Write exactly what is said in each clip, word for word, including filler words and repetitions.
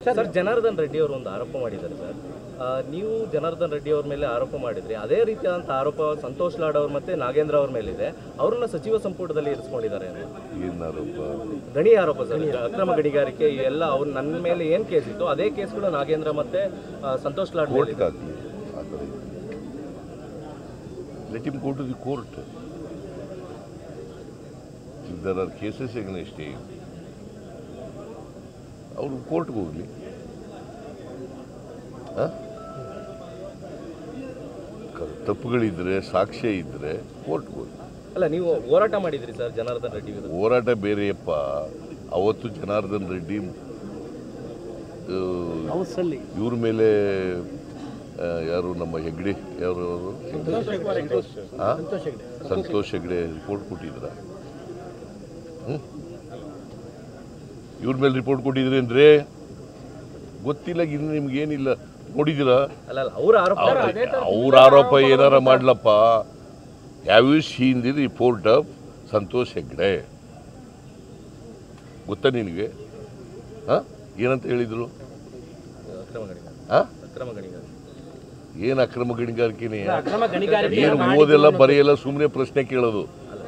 Sir Janardhan Reddy ಅವರು ಒಂದು ಆರೋಪ ಮಾಡಿದ್ದಾರೆ ಸರ್. ನೀವು ಜನಾರ್ದನ್ ರೆಡ್ಡಿ ಅವ್ರ ಮೇಲೆ ಆರೋಪ ಮಾಡಿದ್ರಿ, ಅದೇ ರೀತಿಯಾದಂಥ ಆರೋಪ ಸಂತೋಷ್ ಲಾಡ್ ಅವ್ರ ಮತ್ತೆ ನಾಗೇಂದ್ರ ಅವ್ರ ಮೇಲಿದೆ. ಅವ್ರನ್ನ ಸಚಿವ ಸಂಪುಟದಲ್ಲಿ ಇರಿಸ್ಕೊಂಡಿದ್ದಾರೆ. ಏನು ಆರೋಪ? ಗಣಿ ಆರೋಪ ಸರ್, ಅಕ್ರಮ ಗಣಿಗಾರಿಕೆ ಎಲ್ಲ ಅವ್ರು ನನ್ನ ಮೇಲೆ ಏನು ಕೇಸ್ ಇತ್ತು ಅದೇ ಕೇಸ್ಗಳು ನಾಗೇಂದ್ರ ಮತ್ತೆ ಸಂತೋಷ್ ಲಾಡ್ ಕೋರ್ಟ್ಗೆ ಹಾಕಲಿ. ಆ ಥರ let him go to the court. If there are cases against him, ಅವರು ಕೋರ್ಟ್ಗೆ ಹೋಗಲಿ. ತಪ್ಪುಗಳಿದ್ರೆ ಸಾಕ್ಷ್ಯ ಇದ್ರೆ ಕೋರ್ಟ್ಗೆ ಹೋಗಿ. ಅಲ್ಲ, ನೀವು ಹೋರಾಟ ಮಾಡಿದ್ರಿ ಸರ್ ಜನಾರ್ದನ್ ರೆಡ್ಡಿ ವಿರುದ್ಧ. ಹೋರಾಟ ಬೇರೆಯಪ್ಪ. ಅವತ್ತು ಜನಾರ್ದನ್ ರೆಡ್ಡಿ ಇವ್ರ ಮೇಲೆ ಯಾರು ನಮ್ಮ ಹೆಗ್ಡೆ ಯಾರು ಸಂತೋಷ್ ಹೆಗ್ಡೆ ರಿಪೋರ್ಟ್ ಕೊಟ್ಟಿದ್ರ? ಹ್ಞೂ ಇವ್ರ ಮೇಲೆ ರಿಪೋರ್ಟ್ ಕೊಟ್ಟಿದ್ರಿ ಅಂದ್ರೆ ಗೊತ್ತಿಲ್ಲ. ಇನ್ನು ನಿಮ್ಗೇನಿಲ್ಲ, ನೋಡಿದಿರಾ? ಅವ್ರ ಆರೋಪ ಏನಾರ ಮಾಡ್ಲಪ್ಪ. Have you seen the report of Santosh Hegde? ಗೊತ್ತಾ ನಿನಗೆ? ಹಾಂ, ಏನಂತ ಹೇಳಿದ್ರು? ಏನು ಅಕ್ರಮ ಗಣಿಗಾರಿಕೆನೇ? ಏನು ಓದೆಲ್ಲ ಬರೆಯಲ್ಲ, ಸುಮ್ಮನೆ ಪ್ರಶ್ನೆ ಕೇಳೋದು.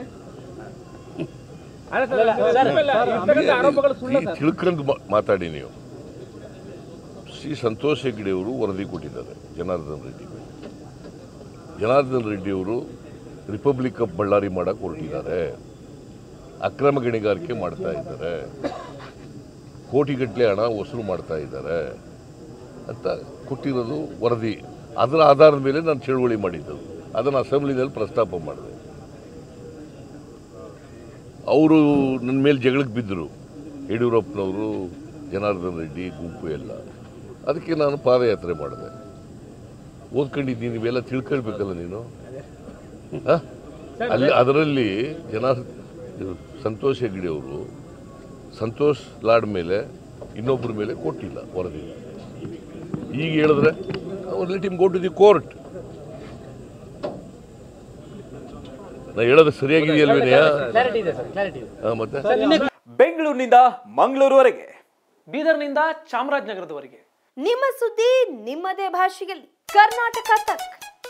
ತಿಳ್ಕೊಂಡು ಮಾತಾಡಿ ನೀವು. ಶ್ರೀ ಸಂತೋಷ್ ಹೆಗ್ಡೆ ಅವರು ವರದಿ ಕೊಟ್ಟಿದ್ದಾರೆ ಜನಾರ್ದನ್ ರೆಡ್ಡಿ ಮೇಲೆ. ಜನಾರ್ದನ್ ರೆಡ್ಡಿ ಅವರು ರಿಪಬ್ಲಿಕ್ ಆಫ್ ಬಳ್ಳಾರಿ ಮಾಡಕ್ಕೆ ಹೊರಟಿದ್ದಾರೆ, ಅಕ್ರಮ ಗಣಿಗಾರಿಕೆ ಮಾಡ್ತಾ ಇದ್ದಾರೆ, ಕೋಟಿಗಟ್ಟಲೆ ಹಣ ವಸೂಲು ಮಾಡ್ತಾ ಇದ್ದಾರೆ ಅಂತ ಕೊಟ್ಟಿರೋದು ವರದಿ. ಅದರ ಆಧಾರದ ಮೇಲೆ ನಾನು ಚಳುವಳಿ ಮಾಡಿದ್ದು, ಅದನ್ನು ಅಸೆಂಬ್ಲಿನಲ್ಲಿ ಪ್ರಸ್ತಾಪ ಮಾಡಿದೆ. ಅವರು ನನ್ನ ಮೇಲೆ ಜಗಳಕ್ಕೆ ಬಿದ್ದರು, ಯಡಿಯೂರಪ್ಪನವರು, ಜನಾರ್ದನ್ ರೆಡ್ಡಿ ಗುಂಪು ಎಲ್ಲ. ಅದಕ್ಕೆ ನಾನು ಪಾದಯಾತ್ರೆ ಮಾಡಿದೆ. ಓದ್ಕೊಂಡಿದ್ದೀನಿ, ನೀವೆಲ್ಲ ತಿಳ್ಕೊಳ್ಬೇಕಲ್ಲ ನೀನು. ಅಲ್ಲಿ ಅದರಲ್ಲಿ ಜನ ಸಂತೋಷ್ ಹೆಗ್ಡೆ ಅವರು ಸಂತೋಷ್ ಲಾಡ್ ಮೇಲೆ ಇನ್ನೊಬ್ಬರ ಮೇಲೆ ಕೊಟ್ಟಿಲ್ಲ ವರದಿ. ಈಗ ಹೇಳಿದ್ರೆ let him go to the court. ನಾ ಹೇಳೋದು ಸರಿಯಾಗಿದೆಯಲ್ವೇನೆಯಾ? ಮತ್ತೆ ಬೆಂಗಳೂರಿನಿಂದ ಮಂಗಳೂರುವರೆಗೆ, ಬೀದರ್ನಿಂದ ಚಾಮರಾಜನಗರದವರೆಗೆ ನಿಮ್ಮ ಸುದ್ದಿ ನಿಮ್ಮದೇ ಭಾಷೆಯಲ್ಲಿ. ಕರ್ನಾಟಕ ತಕ್.